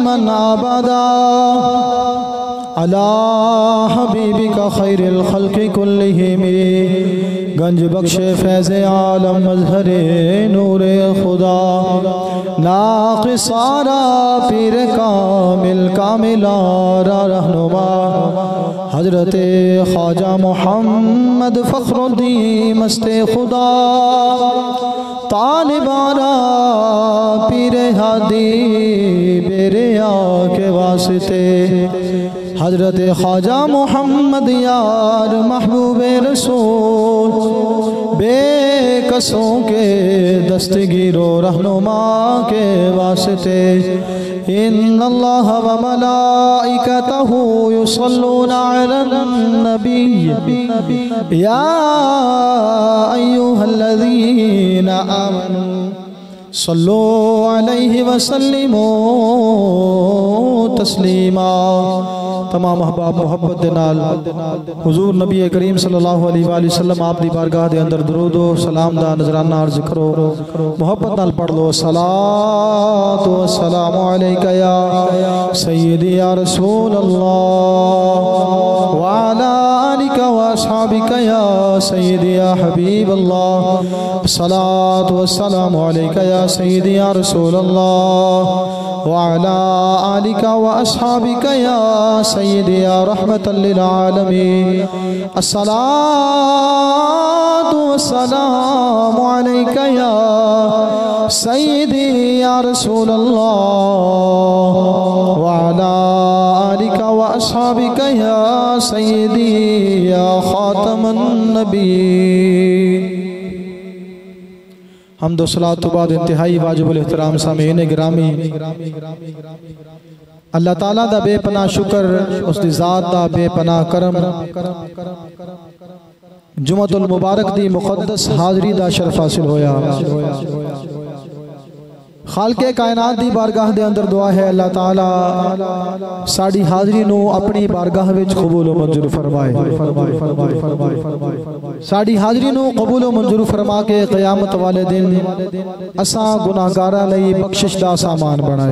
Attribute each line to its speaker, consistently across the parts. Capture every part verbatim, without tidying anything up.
Speaker 1: मन अबदा अला हबीबिका खैरिल खल्क़ि कुल्लिहिम गंज बख्शे फैज़ आलम मज़हरे नूरे खुदा नाक़िसारा पीर कामिल कामिलारा रहनुमा हजरते ख्वाजा मोहम्मद फ़ख्रुद्दीन मस्ते खुदा तालिबारा पीर हादी बेरिया के वास्ते हजरत ख्वाजा मोहम्मद यार महबूब रसूल बेकसों के दस्तगीरो रहनुमा के वास्ते इन्नल्लाह व मलाइकतहु युसल्लूना अलन नबी या अय्युहल्लज़ीना आमनू सल्लु अलैहि वसल्लिमू तस्लीमा। तमाम अहबाब मोहब्बत दे नाल हुजूर नबी करीम सल्लल्लाहु अलैहि वसल्लम आप दी बारगाह दे अंदर दरूद व सलाम दा नजराना अर्ज करो। मोहब्बत नाल पढ़ लो सलातो व सलामु अलैका या सय्यदी या रसूल अल्लाह व अला आलिका व अस्हाबिका या सय्यदी या हबीब अल्लाह सलातो व सलामु अलैका या सय्यदी या रसूल अल्लाह व अला आलिका व अस्हाबिका या सय्यदी या रहमतल लिल आलमीन। अस्सलातु वस्सलामु अलैका या सय्यदी या रसूल अल्लाह व अला आलिका व अस्हाबिका या सय्यदी या खातमन नबीय्यीन। हम्द व सलात तो बाद इंतहाई वाजिबुल एहतराम सामीन गिरामी अल्लाह ताला दा बेपनाह शुक्र उसदी ज़ात दा बेपनाह करम जुमअतुल मुबारक दी मुक़द्दस हाज़री दा शरफ हासिल होया। खालके कायनात दी बारगाह दे अंदर दुआ है अल्लाह ताला साड़ी हाज़री नू अपनी बारगाह विच कबूल व मंजूर फरमाए। साड़ी हाज़री नू कबूल व मंजूर फरमा के क़यामत वाले दिन असा गुनाहगारां लई बख्शिश दा सामान बनाए।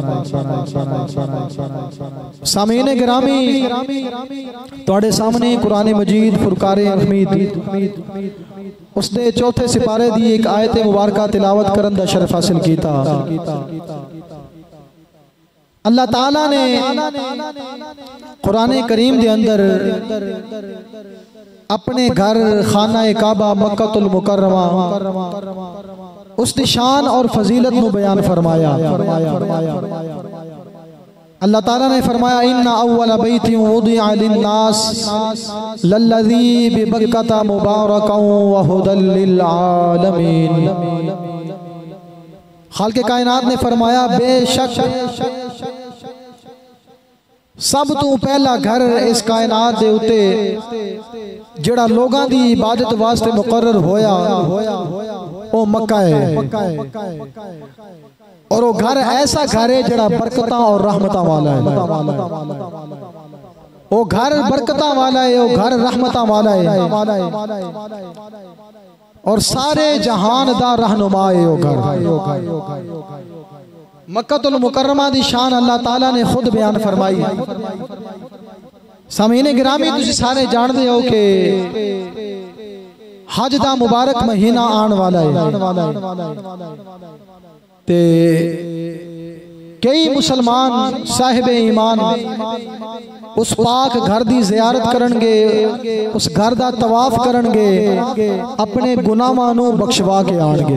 Speaker 1: सामीन गिरामी तुहाडे सामने कुरान मजीद फुरकारे हमीद उसने चौथे सिपारे दी एक आयत मुबारका तिलावत करन दा शरफ हासिल कीता। अल्लाह ताला ने कुरान करीम दे अंदर अपने घर खाना काबा मक्कतुल मुकर्रमा उसकी शान और फजीलत को बयान फरमाया। अल्लाह ताला ने फरमाया इन्ना अव्वल बैतिन वुदिअ लिन्नास लल्लज़ी बिबक्कता मुबारकन व हुदल लिल आलमीन। खालिक़े कायनात ने फरमाया बेशक सब तो पहला घर इस कायनात दे उते जेड़ा लोगां दी इबादत वास्ते मुकर्रर होया ओ मक्का है। और वो घर ऐसा घर है जड़ा बरकता और रहमता वाला है। वो घर बरकता वाला है, वो घर रहमता वाला है और सारे जहान दा रहनुमा है वो घर। मक्कतुल मुकर्रमा दी शान अल्लाह ताला ने खुद बयान फरमाई। सामीन गिरामी तुसी सारे जानते हो कि हज दा मुबारक महीना आने वाला है ते कई मुसलमान साहिब ईमान उस पाक घर दी ज़ियारत करनगे, उस घर दा तवाफ करनगे, अपने गुनाहां नूं बख्शवा के आणगे।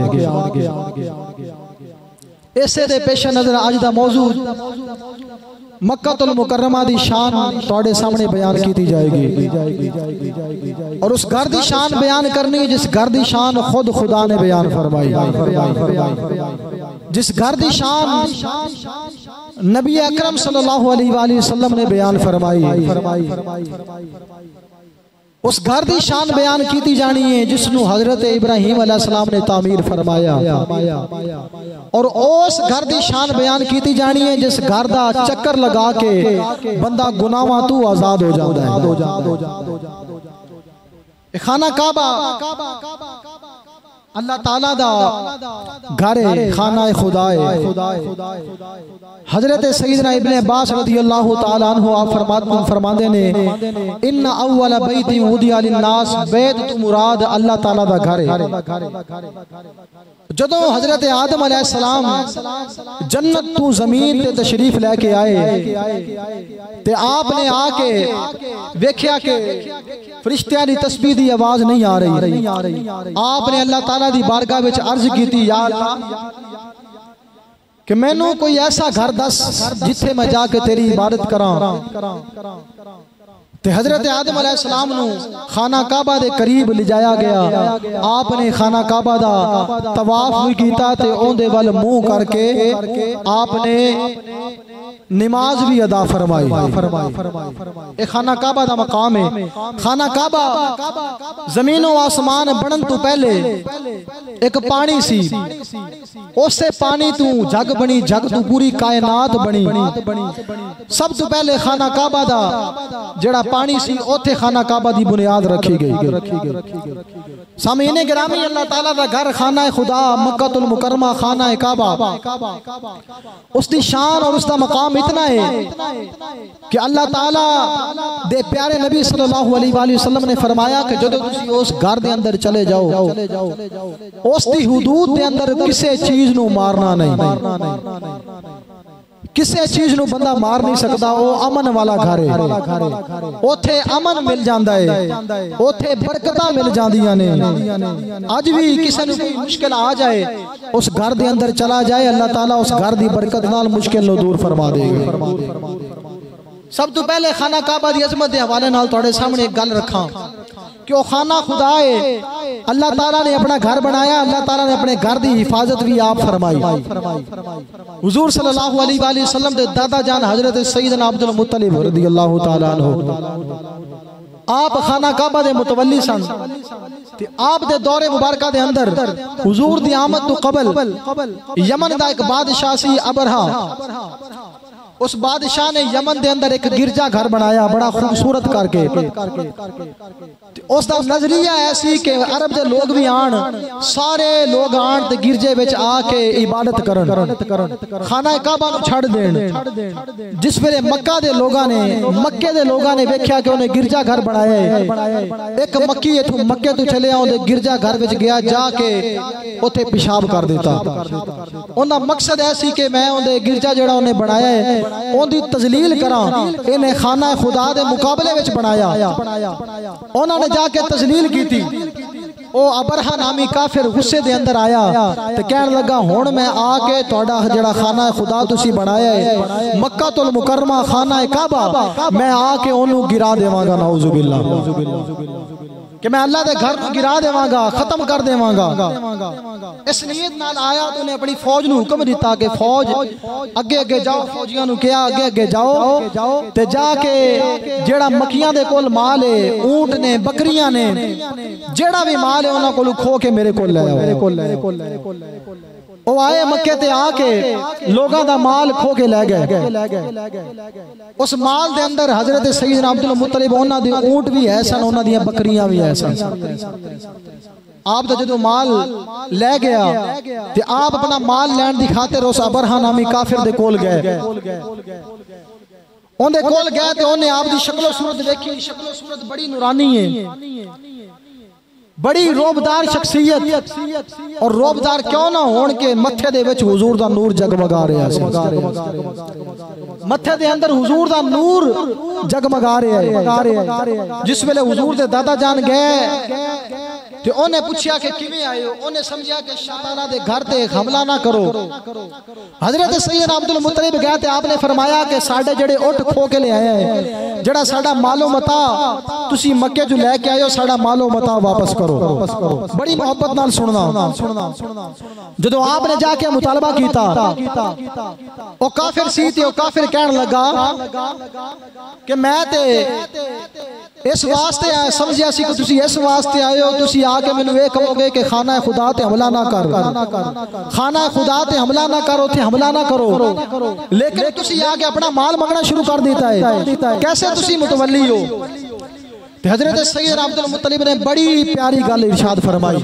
Speaker 1: इसे दे पेश नजर अज दा मौजू मक्कतुल मुकर्रमा दी शान तुहाडे सामने बयान की जाएगी और उस घर दी शान बयान करनी जिस घर दी शान खुद खुदा ने बयान फरमाई। जिस घर दी शान नबी अकरम सल्लल्लाहु अलैहि वसल्लम ने बयान फरमाई। उस घर की शान बयान की जानी है जिसनों हजरत इब्राहिम अलैहिस्सलाम ने तामीर फरमाया और उस घर की शान बयान की जानी है जिस घर का चक्कर लगा के बंदा गुनाहां तू आजाद हो जाता है। खाना काबा अल्लाह ताला दा घर है, खाना खुदा है। हजरत सैयदना इब्ने अब्बास रज़ियल्लाहु ताला अन्हु आप फरमाते फरमाते ने इन्ना अव्वल बैति वुदिया लिन्नास बैत तु मुराद अल्लाह ताला दा घर है। जदों हजरत आदम अलैहिस्सलाम जन्नत तू जमीन ते तशरीफ लेके आए ते आपने आके वेख्या के फरिश्तियां दी तस्बीह दी आवाज नहीं आ रही। आपने अल्लाह ताला दी बारगाह विच अर्ज कीती, या अल्लाह कि मैनू कोई ऐसा घर दस जिथे मैं जाके तेरी इबादत करां। ते हजरत आदम अलैहिस्सलाम नू खाना काबा दे करीब ले जाया गया। आपने खाना काबा दा तवाफ भी कीता ते ओंदे वल मुंह करके आपने नमाज भी अदा फरमाई। ए खाना काबा दा मकाम है। खाना काबा जमीन और आसमान बनन तो पहले एक पानी सी, उससे पानी तू जग बनी, जग तू पूरी कायनात बनी। सब तो पहले खाना काबा दा जेड़ा पानी सी ओथे खाना काबा दी बुनियाद रखी गई। सामीने गिरामी, अल्लाह ताला दा घर खाना खुदा मक्कातुल मुकर्रमा खाना काबा, उसकी शान और उसका मकाम इतना है कि अल्लाह ताला दे प्यारे नबी सल्लल्लाहु अलैहि वसल्लम ने फरमाया कि जदों तुसी उस घर दे अंदर चले जाओ, उसकी हुदूद दे अंदर किसी चीज नू मारना नहीं, किसी चीज नू बंदा मार नहीं सकता। वो अमन वाला घर है, ओथे अमन मिल जाता है, ओथे बरकतां मिल जांदियां ने। अज भी किसी नू कोई मुश्किल आ जाए, उस घर दे अंदर चला जाए, अल्लाह ताला उस घर दी बरकत नाल मुश्किल नू दूर फरमा देगा। सब तो पहले खाना काबा दी अजमत के हवाले नाल तुहाडे सामने एक गल रखा कि वह खाना खुदा है। अल्लाह ताला ने अपना घर बनाया, अल्लाह ताला ने अपने घर की हिफाजत भी आप फरमाई। हुजूर सल्लल्लाहु अलैहि वसल्लम दे दादा जान हजरत सैयदना अब्दुल मुत्तलिब रज़ियल्लाहु ताला अन्हु आप खाना काबा दे मुतवल्ली सन। ते आप दे दौरे मुबारका दे अंदर हुजूर दी आमद तो कबल यमन दा एक बादशाह सी अबरहा। उस बादशाह ने यमन दे अंदर एक गिरजा घर बनाया बड़ा खूबसूरत करके। उसका नजरिया ऐसी कि अरब दे लोग भी आन, सारे लोग आन ते गिरजे विच आके इबादत करन, खाना काबा नू छड़ देन। जिस वेले मक्का दे लोगां ने मक्के दे लोगां ने वेख्या कि उन्हें गिरजा घर बनाया है, एक मक्की इथों मक्के तो चले आउंदे गिरजा घर विच गया, जाके उथे पेशाब कर देता। उनका मकसद ऐसी कि मैं उन्हें गिरजा जिहड़ा उन्हें बनाया है उनकी तजलील करां, इन्हें खाना खुदा दे मुकाबले विच बनाया। उन्होंने जाके तजलील की थी। ओ अबरहा नामी काफिर गुस्से दे अंदर आया ते कहन लगा, हुण मैं आके तुहाडा जिहड़ा खाना खुदा तुसी बनाया है मक्कातुल मुकर्रमा खाना काबा, मैं आके ओनू गिरा देवांगा, नाउजुबिल्लाह, कि मैं अल्लाह के घर को गिरा देवांगा, खत्म कर देवांगा। इस नीयत नाल आया तो उन्हें अपनी फौज नू हुक्म दिता कि फौज अगे अगे जाओ। फौजियां नू कहा अगे अगे जाओ ते जाके जेड़ा मक्कियां दे कोल माल है, ऊंट ने, बकरियां ने, जेड़ा भी माल है उन्हां कोल खो के मेरे कोल ले आओ। वो आए मक्के ते आके लोगों का माल खो के ले गए। उस माल दे अंदर हजरत सैयदना अब्दुल मुत्तलिब उन्हां दे ऊंट भी है सन, उन्हां दी बकरियां भी है सन। आप तो जो माल ले गया ते आप अपना माल लैन दी खातिर उस अबरहा नामी काफिर दे कोल गए। उन्हें कोल गए तो उन्हें आप दी शक्लो सूरत देखी, शक्लो सूरत बड़ी नूरानी है, बड़ी रोबदार शख्सियत। और रोबदार क्यों ना होण के मथे दे विच हुजूर दा नूर जगमगा रहा है, मथे दे अंदर हुजूर दा नूर जगमगा रहा है। जिस वेले हुजूर दे दादा जान गए ते उन्हें पूछा कि किवें आए हो, उन्हें समझा कि शैताना दे घर ते हमला ना करो। हजरत सैयदना अब्दुल मुत्तलिब गए ते आपने फरमाया कि साडे जेड़े उठ खो के ले आए हैं, जेड़ा साडा मालो मता तुसी मक्के चो लेके आए हो, साडा मालो मता वापस करो। बड़ी मोहब्बत नाल सुनना। जदों आपने जाके मुतालबा कीता, ओ काफिर सी ते ओ काफिर कहन लगा कि मैं ते इस वास्ते आया समझिया सी कि तुसी इस वास्ते आए हो, तुसी आके मैनू ये कहोगे कि खाना खुदा ते हमला ना कर, खाना खुदा ते हमला ना करो, थे हमला ना करो, लेकिन तुसी आके अपना माल मंगना शुरू कर देता है। कैसे तुसी मुतवल्ली हो? हजरत सैयदना अब्दुल मुत्तलिब ने बड़ी प्यारी गल इरशाद फरमाई।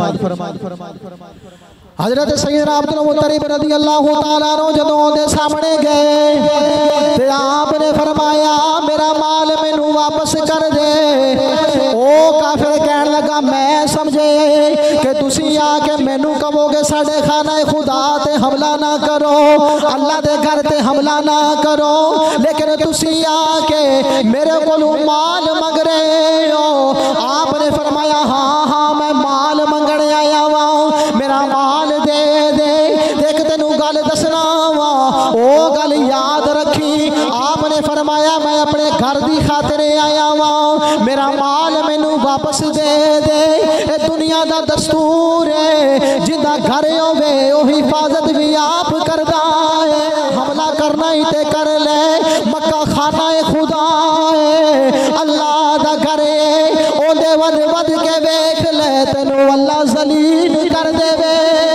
Speaker 1: हजरत सैयदना अब्दुल मुत्तलिब रज़ी अल्लाह तआला अन्हु जदों दे सामने गए ते आपने फरमाया मेरा माल मैनू वापस कर दे। ओ काफिर कहन लगा मैं समझे कि तुसी आके मैनू कहोगे साडे खाना खुदा ते हमला ना करो, अल्लाह दे घर ते हमला ना करो, लेकिन तुसी आके मेरे कोलों माल मंग रहे हो। आपने फरमाया हाँ हाँ मैं माल मंगने आया वा, मेरा माल दे दे। देख तेनू गल दसना वा, ओ गल याद रखी। आपने फरमाया मैं अपने घर दी खातिर आया वा, मेरा माल मैनू वापस दे दे। ए दुनिया दा दस्तूर है, जिंदा घर होवे ओ हिफाजत भी आप करदा है। हमला करना ही ते कर ले, मक्का खाना है खुदा है, अल्लाह दा घर है। ओदे वध वध के वेख ले तेनू अल्लाह जलील कर देवे।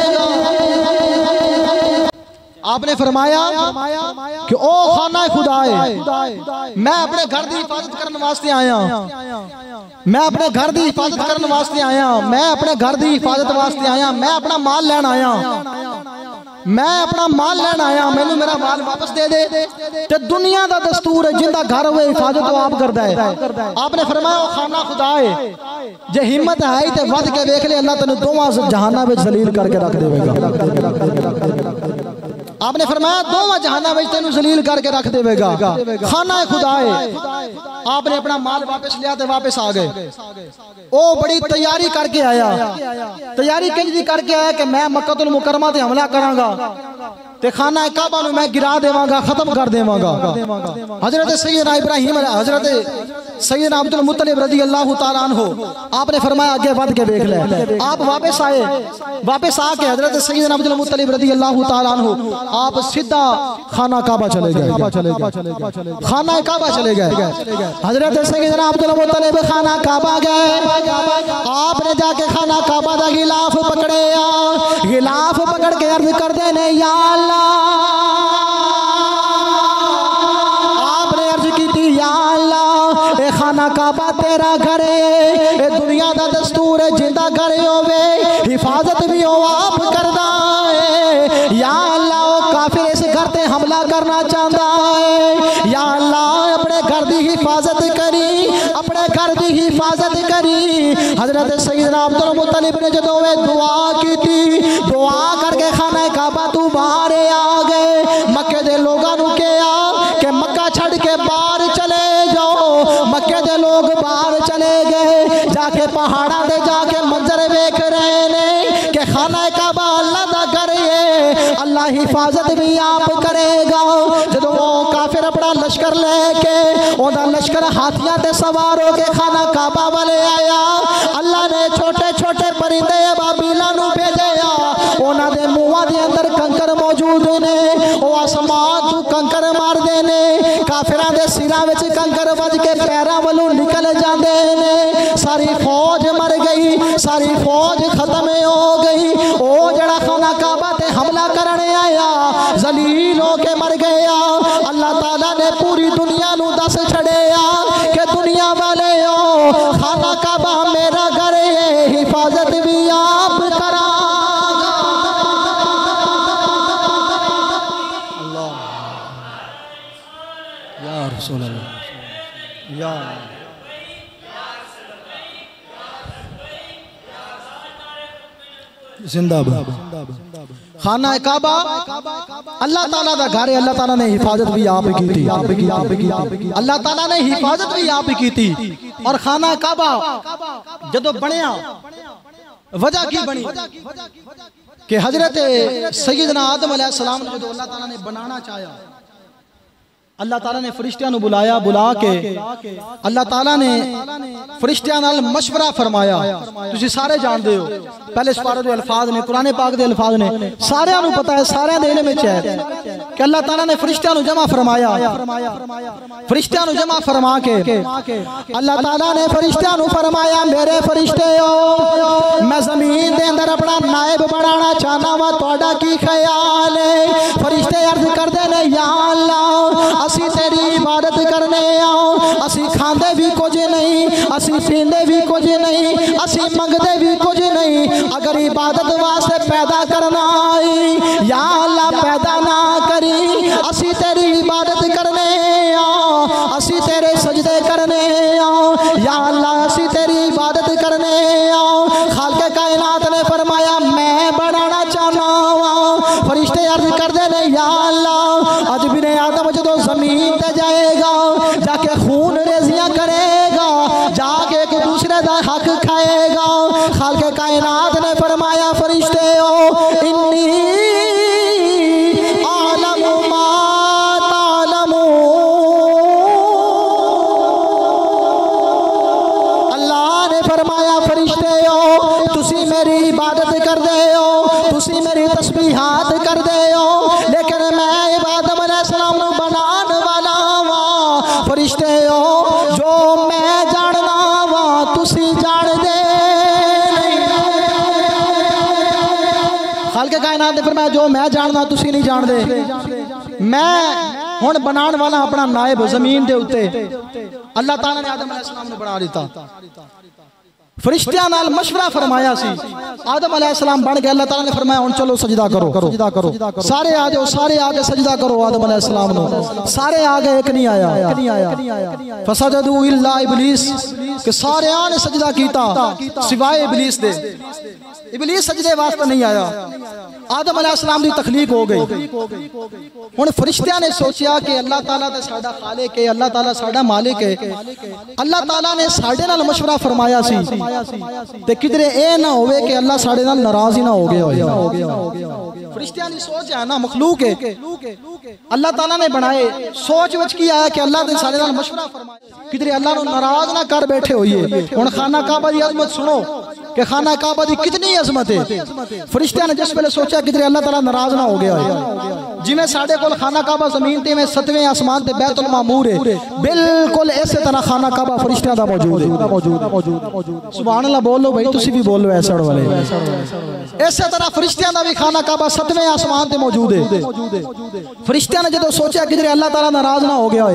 Speaker 1: आपने फरमाया कि ओ खाना खुदा है, मैं अपने घर की हिफाजत करने वास्ते आया, मैं अपने घर की हिफाजत करने वास्ते आया, मैं अपने घर की हिफाजत वास्ते आया, मैं अपना माल लैन आया, मैं अपना माल लैन आया, मैनू मेरा माल वापस दे दे। ते दुनिया का दस्तूर है, जिंदा घर हुए हिफाजत तो आप करता है। आपने फरमाया वो खाना खुदा है, जे हिम्मत है तो वध के देख ले, अल्लाह तेन दोवां जहाना में जलील करके रख देगा। आपने फरमाया दोवां जहाना में तेन जलील करके रख देगा। खाना है खुदा है। आपने अपना माल वापस लिया तो वापस आ गए। ओ बड़ी तैयारी करके आया, तैयारी किंज करके आया कि मैं मक्कतुल मुकरमा ते हमला करांगा ते खाना काबा नूं मैं गिरा देवांगा, खत्म कर देवांगा। हजरत सैयदना इब्राहिम हजरत सैयदना अब्दुल मुत्तलिब रज़ी अल्लाह तआला अन्हु आपने फरमाया आगे बढ़ के देख ले। आप वापस आए, वापस आके हजरत सैयदना अब्दुल मुत्तलिब रज़ी अल्लाह तआला अन्हु आप सीधा खाना काबा चले गए, खाना काबा चले गए। हजरत सैयदना अब्दुल मुत्तलिब खाना काबा गए। आपने जाके खाना काबा दा गिलाफ पकड़े, गिलाफ पकड़ के अर्ज कर दे ने या अल्लाह। आपने अर्ज की थी या अल्लाह ए खाना काबा तेरा घर है, ए दुनिया दा दस्तूर है, जिंदा घर होवे हिफाजत भी हो आप करदा है। या अल्लाह ओ काफिर इस घर ते हमला करना चाहता है, या अल्लाह अपने घर की हिफाजत करी, अपने घर की हिफाजत करी। हजरत सैयदना अब्दुल मुत्तलिब ने जदों वे दुआ की थी, दुआ करके खाना काबा तू बाहर आ गए। मक्के दे लोगां नूं कहा कि मक्का छड़ के बाहर चले जाओ। मक्के दे लोग बाहर चले गए, जाके पहाड़ा दे जाके मंजर वेख रहे ने कि खाना काबा अल्लाह दा घर है, अल्लाह हिफाजत भी आप करेगा। जदों वो काफिर अपना लश्कर लेके ओदा लश्कर हाथियां ते सवार हो के खाना काबा वाले आया, अल्लाह ने छोटे छोटे परिंदे बाबीला नूं भेजा, उन्हां दे मुंहां दे अंदर कंकर मौजूद ने, ओ आसमान तू कंकर मारदे ने, काफिरां दे सिरां विच कंकर वज के पैरां वालों निकल जांदे ने। सारी फौज मर गई, सारी फौज खत्म हो गई। ओ जड़ा खाना काबा ते हमला करने आया जलील होके मर गया। अल्लाह ताला ने पूरी दुनिया नूं दस छड़िया कि दुनिया वाले हो खाना काबा मेरा घर है, हिफाजत भी आप करा। अल्लाह या रसूल अल्लाह या जिंदाबाद। खाना काबा अल्लाह ताला दा घर है, अल्लाह ताला ने हिफाजत भी आप की थी, अल्लाह ताला ने हिफाजत भी आप की थी। और खाना काबा जदों बनया वजह की बनी कि हजरत सैयदना आदम अलैहिस्सलाम ने जदों अल्लाह ताला ने बनाना चाहा, अल्लाह ताला ने फरिश्तियां नूं बुलाया, बुला के अल्लाह ताला ने फरिश्तियां नाल मशवरा फरमाया। तुसीं सारे जानदे हो, पहले सुपारे दे अल्फाज ने, कुरान पाक दे अल्फाज ने, सारियां नूं पता है, सारियां दे इल्म विच है कि अल्लाह ताला ने फरिश्तियां नूं जमा फरमाया। फरिश्तियां नूं जमा फरमा के अल्लाह ताला ने फरिश्तियां नूं फरमाया मेरे फरिश्तेओ मैं जमीन दे अंदर अपना नायब बनाना चाहना वा, तुहाडा की ख्याल है? फरिश्ते अर्ज करदे ने या अल्लाह असी तेरी इबादत करने आओ, असी खांदे भी कुछ नहीं, असी पींदे भी कुछ नहीं, असी मंगदे भी कुछ नहीं। अगर इबादत वास्ते पैदा करना आई या अल्लाह पैदा ना करी, असी तेरी इबादत करने आओ, असी तेरे सजदे करने आओ या अल्लाह, असी तेरी इबादत करने आओ। खालिक़े कायनात ने फरमाया मैं बनाना चाहना वा। फरिश्ते अर्ज करते ने या अल्लाह, अज बिने आदम जो जमीन ते जाएगा, जाके खून रेजियां करेगा, जाके एक दूसरे का हक खाएगा। खालिक़े कायनात ने फरमाया फरिश्ते ओ इन्नी आलमु मा तालमू, अल्लाह ने फरमाया फरिश्ते ओ तुसी मेरी इबादत कर दे हो, तुसी मेरी तस्बीहात कर दे हो, लेकिन मैं आदम अलैहिस्सलाम नू बनान वाला वा। फरिश्ते हो जो मैं जानना वा तुसी जान दे। खालिक़े कायनात ने फरमाया जो मैं जानना तुसी नहीं जान दे। मैं हुण बनाने वाला अपना नायब जमीन दे उत्ते। अल्लाह ताला ने आदम अलैहिस्सलाम नू बना दिता। फरिश्तियां नाल मशवरा फरमाया सी, आदम अलैहिस्सलाम बन गए। अल्लाह ताला ने फरमाया हुण चलो सजदा करो, सजदा करो, सारे आ जाओ, सारे आके सजदा करो आदम अलैहिस्सलाम नू। सारे आ गए, एक नहीं आया, एक नहीं आया। फसजदू इल्ला इब्लीस, कि सारे ने सजदा कीता सिवाय इब्लीस दे। इब्लीस सजदे वास्ते नहीं आया। आदम अलैहिस्सलाम दी तखलीक हो गई। हुण फरिश्तियां ने सोचा कि अल्लाह ताला ते साडा खालिक है, अल्लाह ताला साडा मालिक है। अल्लाह ताला ने साडे नाल मशवरा फरमाया सी ते किधरे ए ना होवे कि अल्लाह साडे नाल नाराज ही ना हो गया होए। फरिश्तियां दी सोच है ना, मखलूक है, अल्लाह ताला ने बनाए। सोच विच की आया कि अल्लाह ने साडे नाल मशवरा फरमाया, किधरे अल्लाह नू नाराज ना कर बैठे होइए। हुण खाना काबा दी अजमत सुनो कि खाना काबा दी कितनी अजमत है। फरिश्तियां ने जिस वेले सोचा किधरे अल्लाह ताला नाराज ना हो गया है। जिवें साडे कोल खाना काबा जमीन ते में सतवें आसमान ते बैतुल मामूर है, बिल्कुल इस तरह खाना काबा फरिश्तियां दा मौजूद है। सुभान अल्लाह बोलो भाई, तुसी भी बोलो ऐसड़ वाले। इस तरह फरिश्तियां दा भी खाना काबा सतवें आसमान ते मौजूद है। फरिश्तियां ने जदों सोचा किधरे अल्लाह ताला नाराज ना हो गया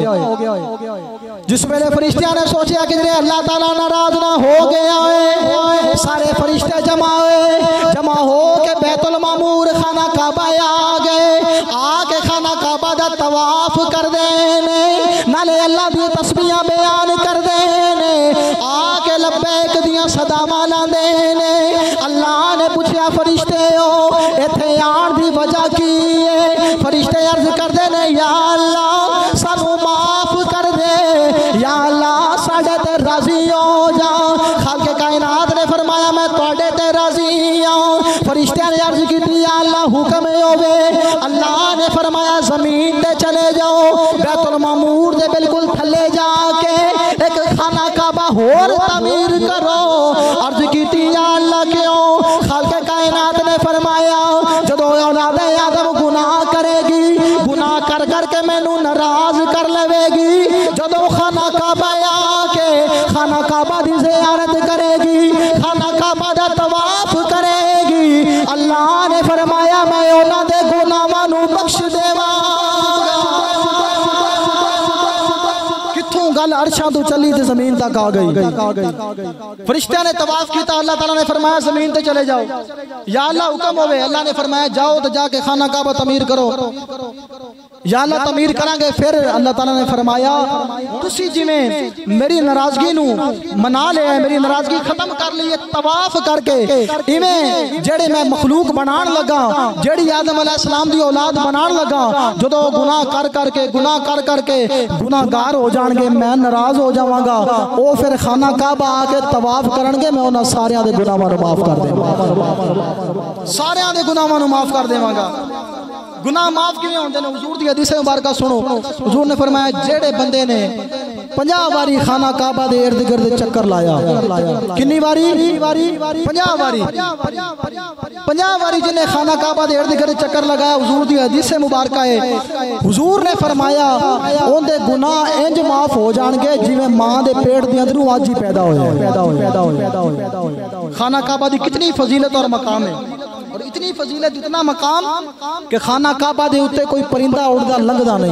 Speaker 1: है, जिस वेले फरिश्तियां ने सोचा किधरे अल्लाह ताला नाराज ना हो गया है, सारे फरिश्ते जमा हुए, जमा हो के बैतुल मामूर खाना काबा आ गए। आके खाना काबा दा तवाफ कर देने, नाले अल्लाह दी तस्बीहां बयान कर देने, आके लब्बैक दियां सदावां लांदे ने। अल्लाह ने पूछा फरिश्ते हो इत्थे आण दी वजह की है? फरिश्ते अर्ज करदे ने या अल्लाह सानू माफ कर दे, या अल्लाह साडे ते राजी हो जा। खालिक़े कायनात ने फरमाया मैं तुहाडे ते राजी हां। फरिश्तियां ने अर्ज की या अल्लाह हुक्म होवे। अल्लाह ने फरमाया जमीन ते चले जाओ, बैतुल मामूर दे बिल्कुल थल्ले जाके एक खाना काबा होर तामीर करो। अर्ज की या अल्लाह क्यों? खालिक़े कायनात ने फरमाया जदों औलादे आदम गुनाह करेगी, गुनाह कर करके मैनू नाराज कर लेवेगी, जदों खाना काबा आके खाना काबा दी ज़ियारत करेगी, खाना काबा दा तवाफ करेगी, अल्लाह ने फरमाया मैं उन्हां दे गुनाहां नू बख्श देवांगा। कित्थों गल अर्शां तो चली ते जमीन तक आ गई। फरिश्तियां ने तवाफ किया, अल्लाह ताला ने फरमाया जमीन ते चले जाओ, या अल्लाह हुक्म होवे। अल्लाह ने फरमाया जाओ तो जाके खाना काबा तमीर करो। या अल्लाह तमीर करांगे। फिर अल्लाह ताला ने फरमाया तुसी जिवें मेरी नाराजगी नू मना लिया, मेरी नाराजगी खत्म कर ली तवाफ करके, इवें जेड़े मैं मखलूक बनान लगा, जेड़ी आदम अलैहिस्सलाम दी औलाद बनान लगा, जदों गुनाह कर करके गुनाह कर करके गुनाहगार हो जाणगे, मैं नाराज हो जावांगा, ओ फिर खाना काबा आके तवाफ करनगे, मैं उन्हां सारियां दे गुनाहां नू माफ कर देवांगा, सारियां दे गुनाहां नू माफ कर देवांगा। गुनाह माफ किवें होंदे ने? हुजूर दी हदीस मुबारक सुनो। हुजूर ने फरमाया जेड़े बंदे ने पचास बारी खाना काबा दे इर्द गिर्द चक्कर लाया, कितनी बारी? पचास बारी। पचास बारी जिन्हें खाना काबा दे इर्द गिर्द चक्कर लगाया, हुजूर दी हदीस मुबारक है, हुजूर ने फरमाया उनके गुनाह इंज माफ हो जाएंगे जिवें मां दे पेट दे अंदरों आज ही पैदा होया। खाना काबा दी कितनी फजीलत और मकाम है। और इतनी फजीलत इतना मकाम कि खाना काबा दे उत्ते कोई परिंदा उड़दा लंघदा नहीं,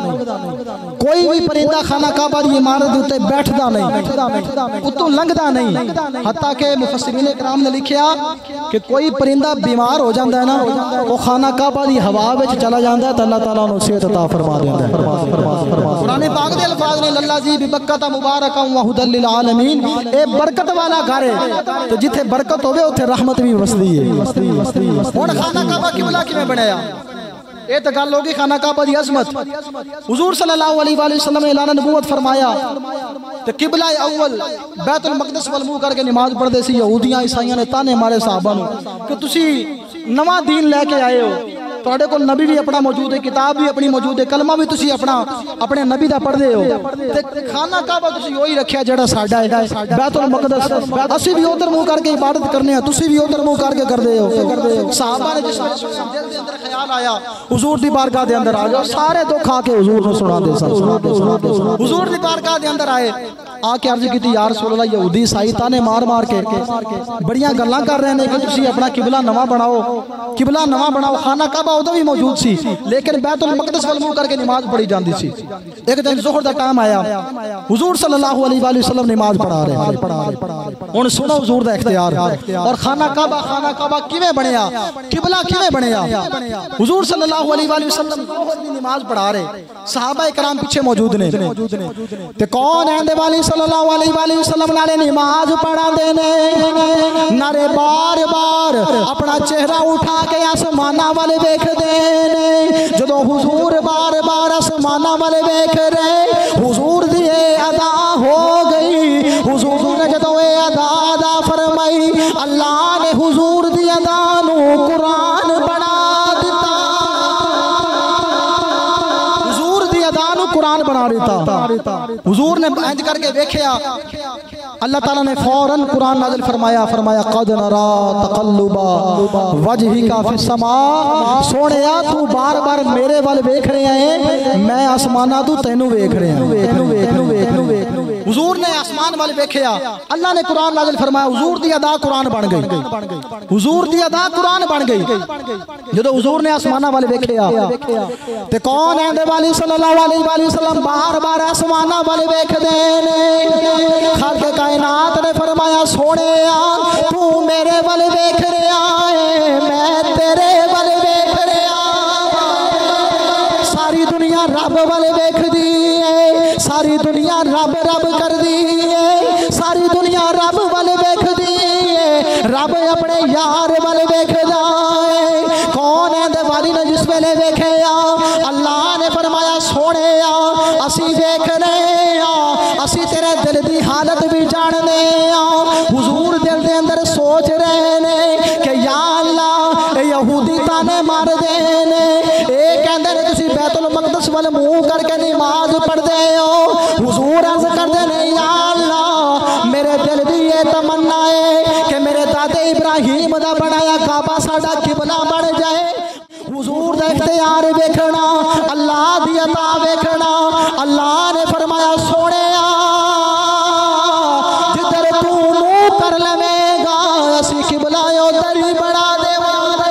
Speaker 1: कोई भी परिंदा खाना काबा दी इमारत दे उत्ते बैठदा नहीं, उत्तों लंघदा नहीं। हत्ता के मुफस्सिरीन इकराम ने लिखिया कि कोई परिंदा बीमार हो जाता है ना, वो खाना काबा दी हवा विच चला जाता है तो अल्लाह ताला उन्हें सेहत अता फरमा देता है। कुरान पाक दे अल्फाज ने लल्लाजी बिबक्कत मुबारका व हुदल लिल आलमीन, ए बरकत वाला घर है तो जिथे बरकत होवे उथे रहमत भी वसदी है। हुण खाना काबा किबला किवें बनया, ये तो गल होगी खाना काबा दी अजमत। हुजूर सल्लल्लाहु अलैहि वसल्लम ने ऐलान नबूवत फरमाया तो किबला अव्वल बैतुल मक़दिस वल मुंह करके नमाज पढ़दे सी। यहूदियां ईसाइयां ने ताने मारे सहाबा नूं कि तुसी नवा दीन लैके आए हो, तुहाडे कोल नबी भी अपना मौजूद है, किताब भी अपनी मौजूद है, कलमा भी तुसी अपना अपने नबी दा पढ़दे हो, ते खाना काबा तुसी ओही रखिया जेड़ा साडा है बैतुल मक़दिस। असी भी उधर मुंह करके इबादत करने हैं, तुसी भी उधर मुंह करके करदे हो। सहाबा ने जिस दिल दे अंदर ख्याल आया हुजूर दी बारगाह दे अंदर आ जाओ, सारे दुख आके हुजूर नूं सुना दे सन। हुजूर दी बारगाह दे अंदर आए, आके अर्ज की या रसूल अल्लाह यहूदी ईसाई ताने मार मार के बड़ियां गल्लां कर रहे हैं कि तुसी अपना किबला नवा बनाओ, किबला नवा बनाओ। खाना काबा उदों भी मौजूद सी लेकिन बैतुल मक़दिस वल मुंह करके नमाज पढ़ी जाती सी। एक दिन ज़ोहर दा टाइम आया, हुजूर सल्लल्लाहु अलैहि वसल्लम नमाज पढ़ा रहे। हुण सुनो हुजूर दा इख्तियार और खाना काबा खाना काबा किवें बनया, किबला किवें बनया। हुजूर सल्लल्लाहु अलैहि वसल्लम ज़ोहर दी नमाज पढ़ा रहे, सहाबा इकराम पीछे मौजूद ने ते कौन आंदे वाली सल्लल्लाहु अलैहि वसल्लम नाले नमाज पढ़ांदे ने, नारे बार बार अपना चेहरा उठा के आसमाना वाले वेखदे ने। जदों हुजूर बार बार आसमाना वाले वेख रहे, हुजूर दी अदा हो गई। हुजूर ने जदों ये अदा अदा फरमाई, अल्लाह ने हुजूर दी अदा नूं कुरान बना दिता, हुजूर दी अदा नूं कुरान बना दिता। हुजूर ने इंज करके वेखिया, अल्लाह ताला ने फौरन कुरान नाज़िल फरमाया, फरमाया कद नरा तक़ल्लुबा वजहिका फिस समा, सोहणिया तू बार बार मेरे वाल वेख रहे हैं, मैं आसमाना तू तैनू वेख रहे हैं। हुजूर ने आसमान वाल वेखिया, अल्लाह ने कुरान नाज़िल फरमाया, हुजूर दी अदा कुरान बन गई, हुजूर दी अदा कुरान बन गई। जदों हुजूर ने आसमाना वाल वेखिया ते कौन आंदे वाली सल्लल्लाहु अलैहि वसल्लम बार बार आसमाना वाल वेखदे ने। खालिक़ कायनात ने फरमाया, सोहणिया तू मेरे वाल वेख रहा है, मैं तेरे वाल वेख रहा। सारी दुनिया रब वाल वेखदी है, सारी दुनिया रब रब कर दी है, सारी दुनिया रब वाल वेखदी है, रब अपने यार वाल वेखदा है। कौन है दे वाली ने जिस वेले वेखिया, अल्लाह ने फरमाया, सोहणिया असी वेख रहे हैं, असी तेरे दिल दी हालत भी जानते हैं। हुजूर दिल दे अंदर सोच रहे ने कि या अल्लाह ए यहूदी ताने मार दे ने, ए कहंदे ने तुसी बैतुल मक़दिस वल मुंह करके नमाज पढ़दे हो। हुजूर अर्ज करदे ने, या अल्लाह मेरे दिल दी ये तमन्ना है कि मेरे दादे इब्राहिम दा बनाया काबा साडा किबला बन जाए। हुजूर दा इख्तियार वेखना, अल्लाह दी अता वेखना। अल्लाह ने फरमाया, सोहणिया जिधर तू मुंह कर लवेगा असी किबला उधर ही बना देवांगे,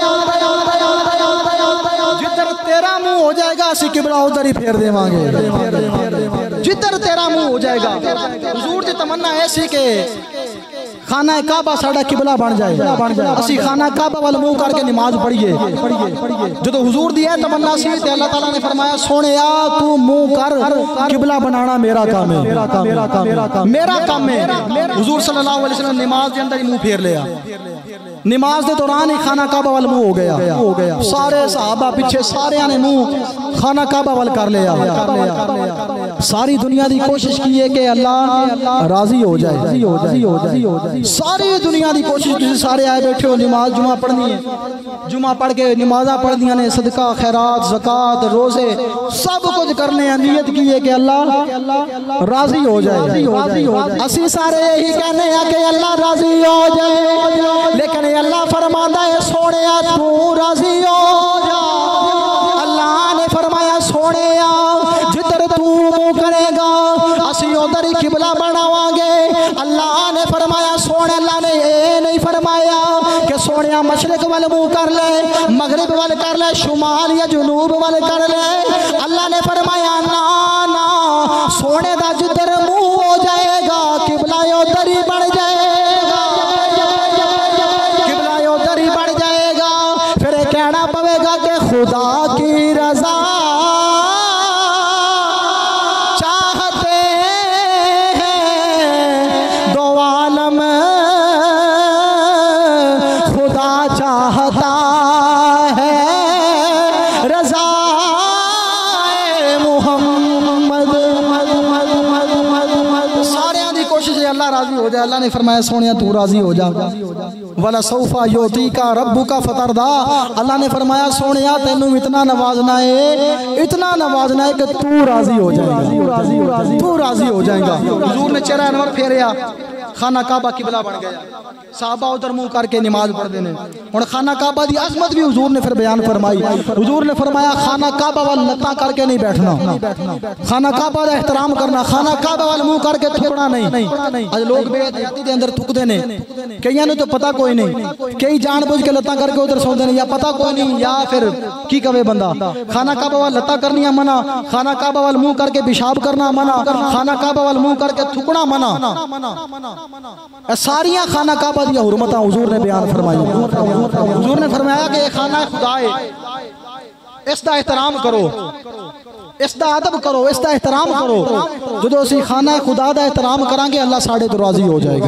Speaker 1: जिधर तेरा मुंह हो जाएगा असी किबला उधर ही फेर देवांगे, जिधर तेरा मुंह हो जाएगा। हुजूर दी तमन्ना ऐसी के खाना काबा साडा किबला बन जाए, असी खाना काबा वाल मुंह करके नमाज पढ़िए। जो हुजूर दी है तमन्ना सी ते अल्लाह ताला ने फरमाया, सोहणिया तू मुंह कर, किबला बनाना मेरा काम है, मेरा काम है। हुजूर सल्लल्लाहु अलैहि वसल्लम नमाज के अंदर ही मुंह फेर लिया, नमाज के दौरान ही खाना काबा वाल मुंह हो गया हो गया सारे सहाबा पीछे सारे ने मुंह खाना काबा वाल कर लिया। सारी दुनिया की कोशिश की है कि अल्लाह राजी हो जाए, सारी दुनिया की कोशिश, तुम सारे आए बैठे हो, नमाज जुमा पढ़नी है, जुमा पढ़ के नमाजा पढ़ दिया ने, सदका खैरात ज़कात रोजे सब कुछ करने हैं, नियत की है कि अल्लाह राजी हो जाए। असी सारे यही कहने हैं कि अल्लाह राजी हो जाए, लेकिन अल्लाह फरमाता है, सोहणिया तू राजी हो जा। अल्लाह ने फरमाया, सोहणिया जिधर तू मुंह करेगा असी उधर ही किबला बनावांगे। अल्लाह ने फरमाया, सोहणे अल्लाह ने ये नहीं फरमाया कि सोहणे या मशरक वाल मुंह कर ले, मगरिब वाल कर ले, शुमाल या जुनूब वाल कर ले। अल्लाह ने फरमाया ना ना सोने दा जिधर मुंह हो जाएगा किबला उधर ही बढ़ जाएगा, किबला उधर ही बढ़ जाएगा। फिर कहना पड़ेगा कि खुदा की रजा चाहते हैं दो आलम, खुदा चाहता है रजा मुहम्मद। सारे दी कोशिश है अल्लाह राजी हो जाए। अल्लाह ने फरमाया सोनिया तू राजी हो जा, वाला सौफा योती का रब्बू का फतरदा। अल्लाह ने फरमाया सोनिया तेनू इतना नवाजना है, इतना नवाजना है कि तू राजी हो जाएगा, तू राजी हो जाएगा। हुजूर ने चेहरा अनवर फेरिया, खाना काबा किबला बन गया, साहबा उधर मुंह करके नमाज पढ़ते हैं। और खाना काबा की अजमत भी हुजूर ने फिर बयान फरमाई। हुजूर ने फरमाया खाना काबा वाल लत्ता करके नहीं बैठना, खाना काबा का एहतराम करना, खाना काबा वाल मुंह करके थुकना नहीं। आज लोग बेहतियाती के अंदर थुकते ने, कईयां ने तो पता कोई नहीं, कई जानबूझ के लत्ता करके उधर सौंदे ने, या पता कोई नहीं या फिर की कवे बंदा। खाना काबा वाल लत्ता करनी मना, खाना काबा वाल मुंह करके पेशाब करना मना, खाना काबा वाल मुंह करके थुकना मना। सारिया खाना काबा दी हुर्मत हुजूर ने बयान फरमाई। हुजूर ने फरमाया कि खाना खुदा है, इसका एहतराम करो, इसका अदब करो, इसका एहतराम करो। जो असी खाना खुदा का एहतराम करांगे अल्लाह साढ़े तो राजी हो जाएगा,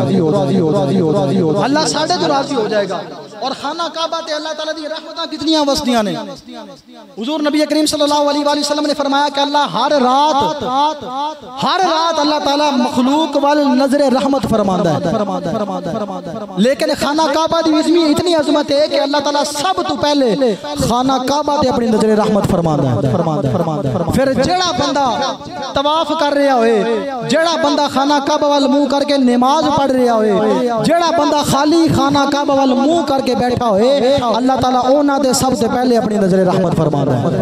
Speaker 1: अल्लाह साढ़े तो राजी हो जाएगा। और खाना काबा ते अल्लाह ताला दी रहमतां कितनियां वसदियां ने। हुजूर नबी करीम सल्लल्लाहु अलैहि वसल्लम ने फरमाया कि अल्लाह हर रात हर रात अल्लाह ताला मखलूक वाल नजर रहमत फरमांदा है। लेकिन खाना काबा दी इसमें इतनी अजमत है कि अल्लाह ताला सब तो पहले खाना काबा ते अपनी नजर रहमत फरमांदा है। फिर जेड़ा बंदा तवाफ कर रहा होए, जेड़ा बंदा खाना काबा वाल मुंह करके नमाज पढ़ रहा होए, जेड़ा बंदा खाली खाना काबा वाल मुंह करके बैठा होए, अल्लाह ताला ओना दे सब से पहले अपनी नजर रहमत फरमांदा है,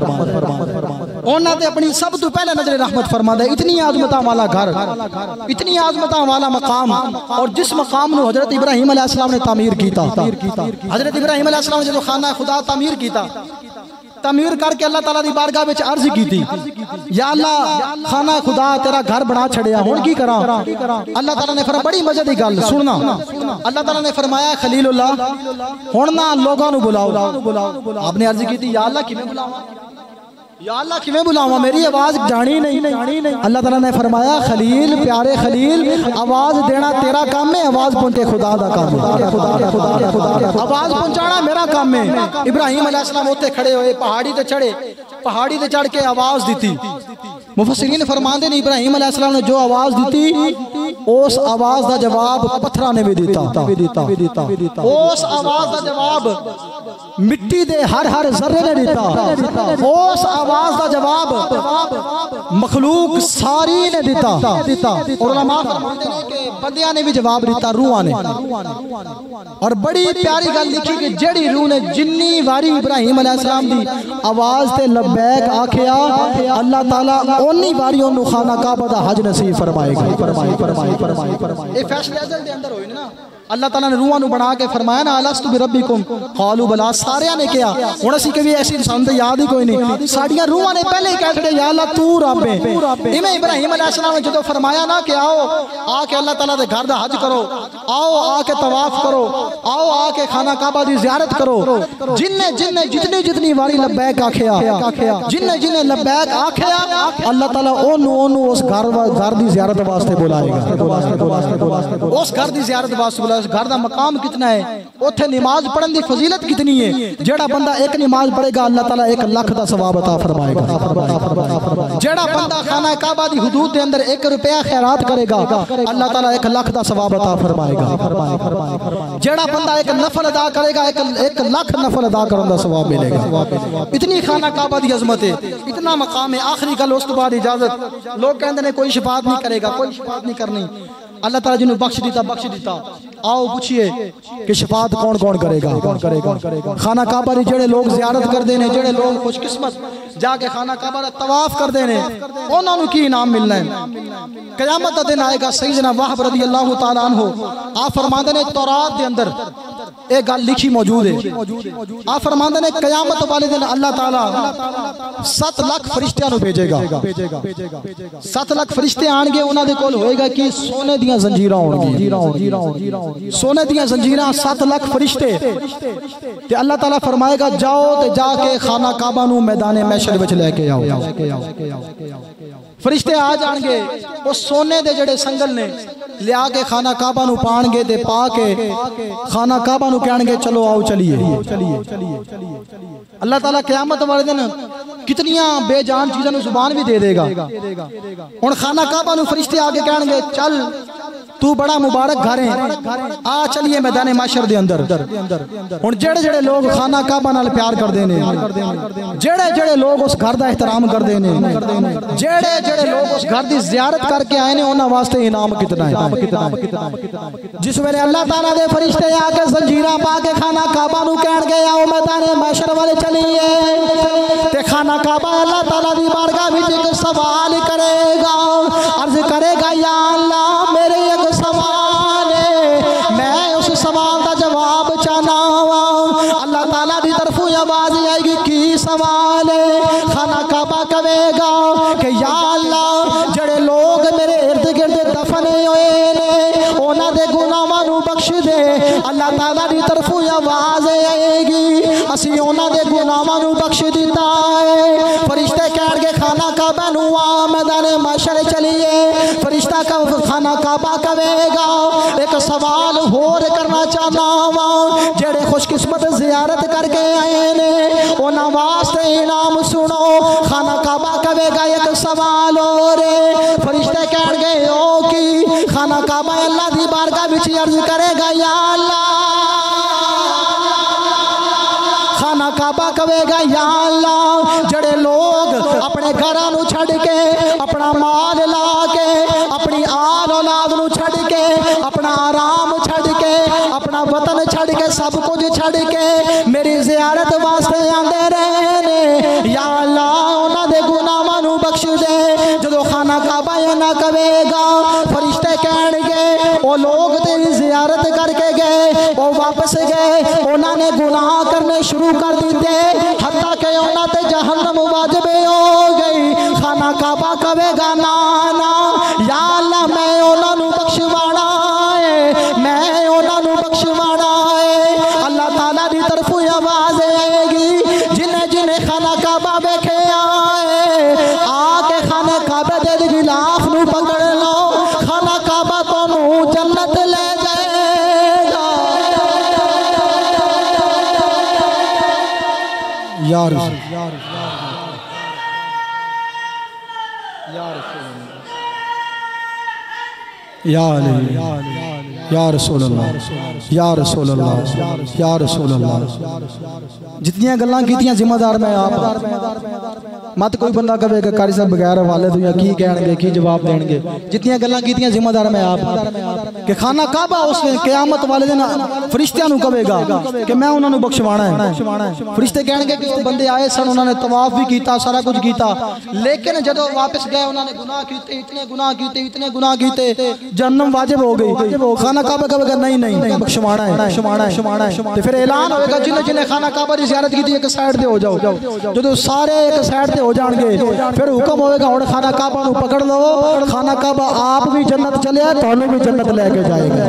Speaker 1: ओना दे अपनी सब तो पहले नजर रहमत फरमांदा है। इतनी आजमता वाला घर, इतनी आजमता वाला मकाम, और जिस मकाम नु हजरत इब्राहिम अलैहिस्सलाम ने तामीर कीता, हजरत इब्राहिम अलैहिस्सलाम ने जो खाना खुदा तामीर कीता, तमीर करके अल्लाह ताला दी बारगाह विच अर्ज की थी, या अल्लाह खाना खुदा तेरा घर बना छड़िया, हुण की करा। अल्लाह ताला ने फरमाया बड़ी मजे दी गल सुनना, अल्लाह ताला ने फरमाया खलीलुल्लाह हुण ना लोगां नू बुलाओ। आपने अर्ज की थी या अल्लाह किवें बुलावां, या अल्लाह किवें बुलावां, मेरी आवाज जानी नहीं। अल्लाह ताला ने फरमाया खलील प्यारे खलील आवाज देना तेरा काम है, आवाज पहुंचे खुदा दा काम है, आवाज पहुंचाना मेरा काम है। इब्राहिम अलैहिस्सलाम उत्ते खड़े होए, पहाड़ी ते चढ़े, पहाड़ी ते चढ़ के आवाज दी। मुफस्सिरीन फरमांदे ने इब्राहिम अलैहिस्सलाम ने जो आवाज दी उस आवाज का जवाब पत्थरां ने भी दिता, उस आवाज का जवाब मिट्टी दे हर हर जर्रे ने दिता, उस आवाज का जवाब मखलूक सारी ने दिता। और उलमा फरमाते हैं कि बंदियां ने भी जवाब दिता, रूहां ने। और बड़ी प्यारी गल लिखी कि जेड़ी रूह ने जिन्नी वारी इब्राहिम अलैहिस्सलाम दी आवाज ते लब्बैक आखिया, अल्लाह ताला ओनी वारी ओनू खाना काबा दा हज नसीब फरमाएगा। ये फैसले अज़ल दे अंदर होए ना, अल्लाह ताला ने रूहां नू बना के फरमाया ना अलस्तु बि रब्बिकुम कालू बला, सारियां ने कहा। हुण असीं कभी ऐसी इंसान तो याद ही कोई नहीं, साडियां रूहां ने पहले ही कह छड़े या अल्लाह तू रब है। इवें इब्राहिम अलैहिस्सलाम ने जो फरमाया ना कि आओ आके अल्लाह ताला दे घर दा हज करो, आओ आके तवाफ करो, आओ आके खाना काबा दी ज़ियारत करो, जिन्ने जिन्ने जितनी जितनी वारी लब्बैक आखिया, जिन्ने जिन्ने लब्बैक आखिया, अल्लाह ताला ओनू ओनू उस घर घर दी ज़ियारत वास्ते बुलाएगा, उस घर दी ज़ियारत वास्ते। घर का मकाम कितना है, उथे नमाज पढ़ने की फजीलत कितनी है। जेड़ा बंदा एक नमाज पढ़ेगा अल्लाह ताला एक लाख का सवाब अता फरमाएगा। जेड़ा बंदा खाना काबा दी हुदूद के अंदर एक रुपया खैरात करेगा अल्लाह ताला एक लाख का सवाब अता फरमाएगा। जेड़ा बंदा एक नफल अदा करेगा एक एक लाख नफल अदा करने का सवाब मिलेगा। इतनी खाना काबा दी अजमत है, इतना मकाम है। आखिरी गल उस तो बाद इजाजत, लोग कहते हैं कोई शफात नहीं करेगा, कोई शफात नहीं करनी। अल्लाह ताला जिन्होंने बख्श दिता बख्श दिता। आओ पूछिए कि शफात कौन कौन करेगा, कौन करेगा। खाना काबा दी जेड़े लोग ज़ियारत करते हैं, जेड़े लोग खुशकिस्मत जाके खाना काबा दा तवाफ करते हैं, उन्होंने की इनाम मिलना है। क़यामत दा दिन आएगा, सैयदना वहब रज़ी अल्लाह तआला अन्हु आप फरमाते हैं तौरात दे अंदर एक गल लिखी मौजूद है। आप फरमाते ने कयामत वाले दिन अल्लाह ताला सत लाख फरिश्तियां नु भेजेगा। सत लाख फरिश्ते आएंगे, उन्होंने कोल होएगा कि सोने दियां जंजीरां होंगी, सोने दियां जंजीरां, सत लाख फरिश्ते। ते अल्लाह ताला फरमाएगा जाओ ते जाके खाना काबा नु मैदान महशर विच लेके आओ। फरिश्ते आ जाएंगे, वो सोने दे जड़े संगल ने लिया के खाना काबा नु पाणगे ते पा के खाना काबा नु कहणगे चलो आओ चलिए। अल्लाह ताला क़यामत वाले दिन कितनियां बेजान चीज़ों नु जुबान भी दे देगा। हुण खाना काबा नु फरिश्ते आके कहणगे चल तू बड़ा मुबारक घर है, आ चलिए मैदान माशर दे अंदर। हुण जेड़े जेड़े लोग खाना काबा नाल प्यार करदे ने, जेड़े जेड़े लोग उस घर दा एहतराम करदे ने, जेड़े जेड़े लोग उस घर दी ज़ियारत करके आए ने, उन्हां वास्ते इनाम कितना है। जिस वेले अल्लाह ताला दे फरिश्ते आके जंजीरां पा के खाना काबा नु कहणगे आओ मैदान माशर वाले चलिए, ते खाना काबा अल्लाह ताला दी बारगाह विच एक सवाल करेगा, अर्ज करेगा या अल्लाह मेरे एक सवाल है, मैं उस सवाल का जवाब चाहना वा। अल्लाह ताला दी तरफों आवाज आएगी की सवाल है। खाना काबा कहेगा कि या अल्लाह जड़े लोग मेरे इर्द गिर्द दफन होए ने उन्हां दे गुनाहां नू बख्श दे। अल्लाह ताला दी तरफों आवाज आएगी असी उन्हां दे गुनाहां नू बख्श दिता है। फरिश्ते कहणगे खाना काबा नू आ मैदान माशर चलिए। फरिश्ता का खाना काबा कहेगा एक सवाल होर करना चाहना वा, जेड़े खुशकिस्मत ज़ियारत करके आए ने उन्हां वास्ते इनाम सुनो। खाना काबा कहेगा एक सवाल और, फरिश्ते कहणगे ओ की। खाना काबा अल्लाह दी बारगाह विच अर्ज करेगा या अल्लाह। खाना काबा कहेगा या अल्लाह जड़े लोग अपने घरां नू छड़ के, अपना माल ला के, अपनी आल औलाद नू छड़ के, अपना आराम छड़ के, अपना वतन छड़ के, सब कुछ छड़ के मेरी ज़ियारत वास्ते आंदे रहे ने, या अल्लाह उन्हां दे गुनाहां नू बख्श दे। जदों खाना काबा ना कहेगा फरिश्ते कहणगे ओ लोग तेरी ज़ियारत करके गए, वो वापस गए, उन्होंने गुनाह करने शुरू कर दिते, हत्ता के उन्हां ते जहन्नम वाजिब हो गई। खाना काबा कहेगा ना ना या अल्लाह मैं उन्हां नू बख्शवाना है, मैं उन्हां नू बख्शवाना है। अल्लाह ताला दी तरफों आवाज आएगी जिन्हें जिन्हें खाना काबा वेखे आए आके खाने काबे दे गिलाफ नू पकड़ लो, खाना काबा तुहानू जन्नत ले जाएगा। यार यार या रसूल अल्लाह या रसूल अल्लाह या रसूल अल्लाह। जितनियां गल्लां कीतियां जिम्मेदार मैं आप, मत कोई बंदा कहेगा कारी साहब बगैर हवाले तो की कहणगे की जवाब देंगे। जितनियां गल्लां कीतियां जिम्मेदार मैं आप कि खाना काबा उस दिन क़यामत वाले दिन फरिश्तियां नू कहेगा कि मैं उन्हां नू बख्शवाना है। फरिश्ते कहणगे कि बंदे आए सन, उन्होंने तवाफ भी किया, सारा कुछ किया, लेकिन जदों वापस गए उन्होंने गुनाह कीते, इतने गुनाह कीते, इतने गुनाह कीते, जहन्नम वाजिब हो गई। खाना काबा कहेगा नहीं नहीं बख्शवाना है, बख्शवाना है, बख्शवाना है। तो फिर ऐलान होगा जिन्हें जिन्हें खाना काबा की ज़ियारत की एक साइड पे हो जाओ। जो सारे एक साइड पे हो जाएंगे फिर हुक्म होगा हुण खाना काबा नू पकड़ लो, खाना काबा आप भी जन्नत चले तुहानू भी जन्नत लेके जाएगा।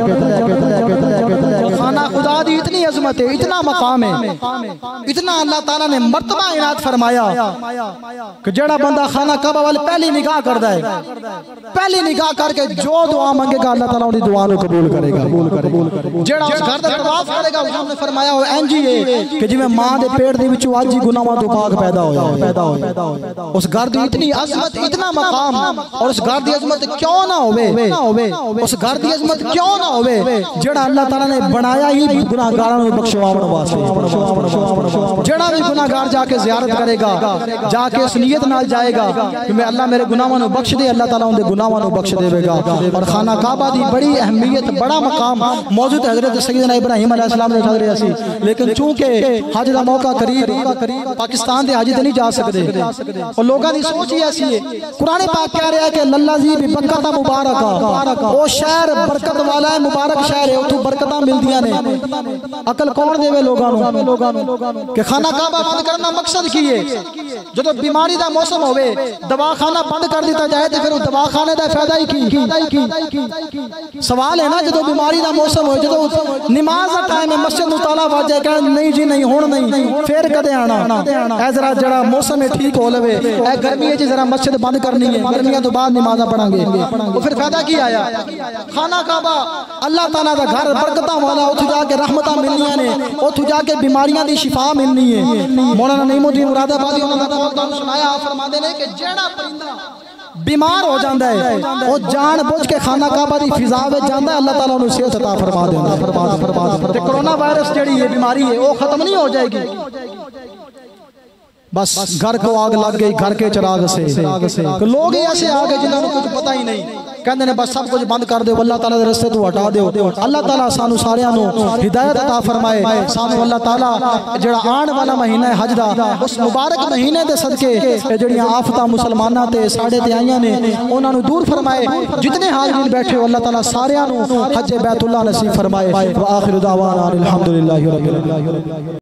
Speaker 1: खाना खुदा दी इतनी अजमत है, इतना मकाम है, इतना अल्लाह ताला ने मर्तबा इनात फरमाया कि जेड़ा बंदा खाना काबा वाले पहली निगाह करदा है, पहली निगाह करके जो दुआ मंगेगा अल्लाह ताला उनकी दुआ को कबूल करेगा। जेड़ा उस घर दा तवाफ करेगा उसने फरमाया हो इंज ही है कि जिवें मां दे पेट दे विचों आज ही गुनाहां तो पाक पैदा होया पैदा होया। उस घर दी इतनी अजमत, इतना मकाम, और उस घर दी अजमत क्यों ना होवे, उस घर दी अजमत क्यों ना होवे जेड़ा अल्लाह ताला ने बनाया ही गुनाहगारां नूं बख्शवाउण वास्ते। जेड़ा भी गुनाहगार जाके ज़ियारत करेगा, जाके इस नीयत नाल जाएगा कि मैं अल्लाह मेरे गुनाहां नूं बख्श दे, अल्लाह ताला उनके गुनाहां नूं बख्श देवेगा। और खाना काबा दी बड़ी अहमियत, बड़ा मकाम मौजूद हज़रत सैयदना इब्राहिम अलैहिस्सलाम ने, लेकिन चूंकि हज का मौका करीब पाकिस्तान के हज नहीं जा सकते, सकते और लोगों की सोच ही ऐसी है। कुरान पाक कह रहा है कि लल्ला जी भी बरकत मुबारक ओ शहर बरकत वाला है, मुबारक शहर है, उठू बरकत मिलदियां ने। अकल कौन देवे लोगों को कि खाना काबा बंद करना मकसद की है? जो बीमारी का मौसम होवे दवाखाना बंद कर दिया जाए तो फिर दवाखाने का फायदा ही की? सवाल है ना, जो बीमारी का मौसम हो, जो नमाज का टाइम है मस्जिद में ताला बज जाए, कह नहीं जी नहीं हुण नहीं, फिर कदे आना ऐ जरा जरा मौसम है ठीक हो लवे, ऐ गर्मी है जरा मस्जिद बंद करनी है, गर्मियों तो बाद नमाजा पढ़ांगे, तो फिर फायदा की आया? खाना काबा अल्लाह ताला का घर बरकत वाला, उठ जाके रहमत मिलनियां ने, उठ जाके बीमारियां की शिफा मिलनी है। मौलाना नईमुद्दीन मुरादाबादी उन्होंने सुनाया, फरमाते हैं कि जेड़ा परिंदा बीमार हो जाता है वो जान बुझ के खाना काबा की फिजा में जाता है, अल्लाह ताला उन्हें सेहत अता फरमा देता है। फरमा फरमा ते कोरोना वायरस जेड़ी है बीमारी है वो खत्म नहीं हो जाएगी, बस घर को आग लग गई घर के चिराग से। तो लोग ऐसे आ गए जिन्होंने कुछ पता ही नहीं, कहते ने बस सब कुछ बंद कर दो, अल्लाह ताला दे रस्ते तो हटा दो। अल्लाह ताला सानू सारियां नू हिदायत अता फरमाए। सानू अल्लाह ताला जेड़ा आने वाला महीना है हज दा, उस मुबारक महीने दे सदके जेड़ियां आफतां मुसलमानां ते साडे ते आईयां ने उन्हां नू दूर फरमाए। जितने हाज़रीन बैठे हो अल्लाह ताला सारियां नू हज बैतुल्लाह नसीब फरमाए। व आखिर दावाना अल्हम्दुलिल्लाहि रब्बिल आलमीन।